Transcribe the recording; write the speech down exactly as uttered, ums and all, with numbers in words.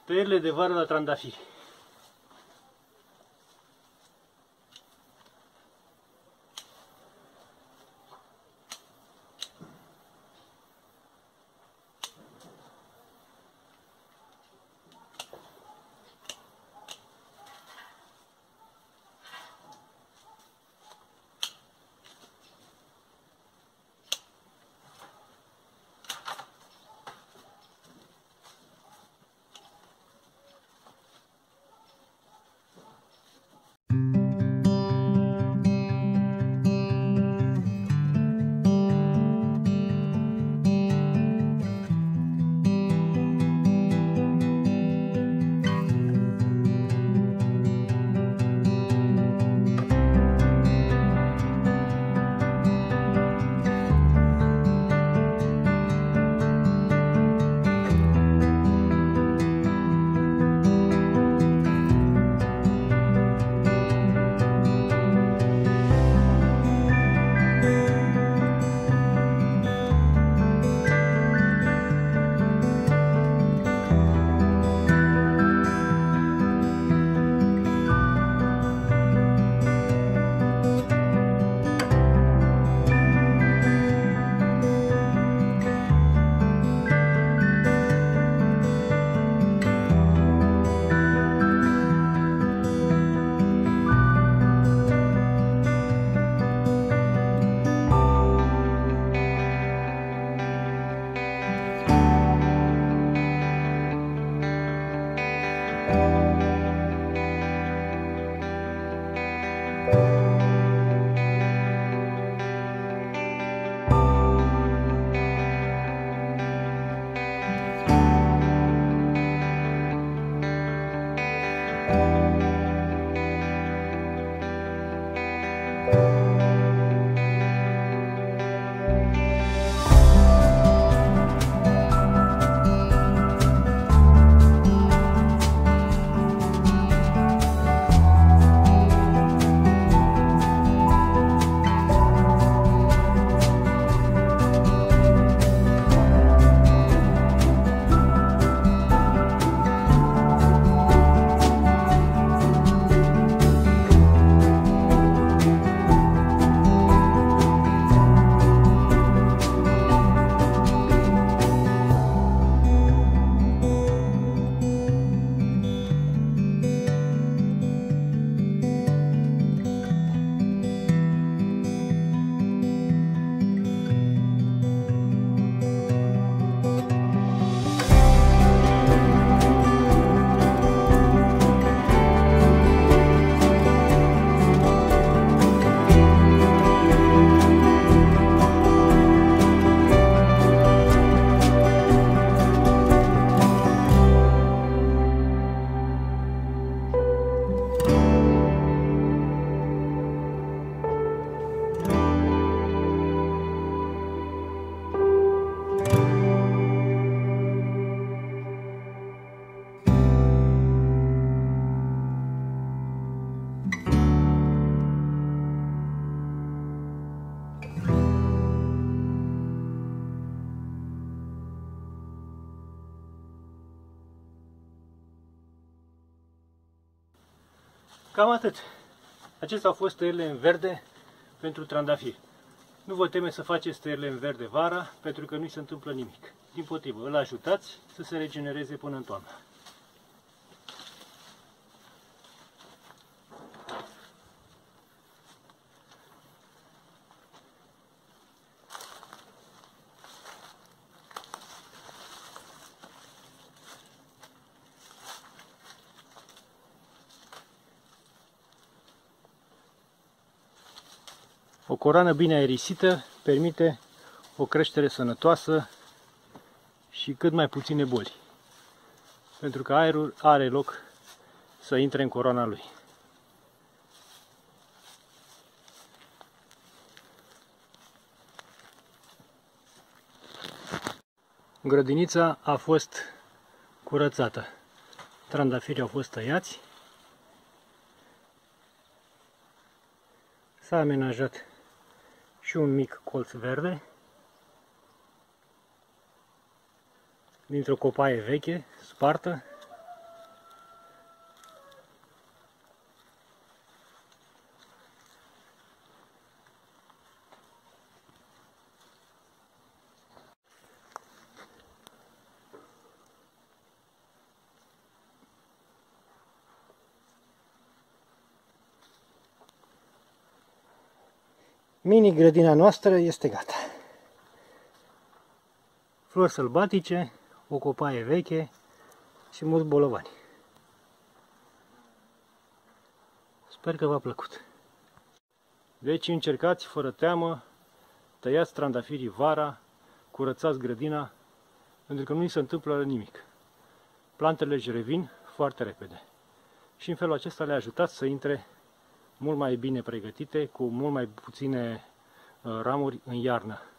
Tăierile de vară la trandafiri. Cam atât. Acestea au fost tăierile în verde pentru trandafiri. Nu vă teme să faceți tăierile în verde vara, pentru că nu-i se întâmplă nimic. Dimpotrivă, îl ajutați să se regenereze până în toamnă. O coroană bine aerisită permite o creștere sănătoasă și cât mai puține boli, pentru că aerul are loc să intre în coroana lui. Grădinița a fost curățată, trandafirii au fost tăiați, s-a amenajat și un mic colț verde dintr-o copaie veche, spartă, Mini grădina noastră este gata. Flori sălbatice, o copaie veche și mulți bolovani. Sper că v-a plăcut. Deci încercați fără teamă, tăiați trandafirii vara, curățați grădina, pentru că nu îi se întâmplă nimic. Plantele își revin foarte repede. Și în felul acesta le ajutați să intre mult mai bine pregătite, cu mult mai puține ramuri în iarnă.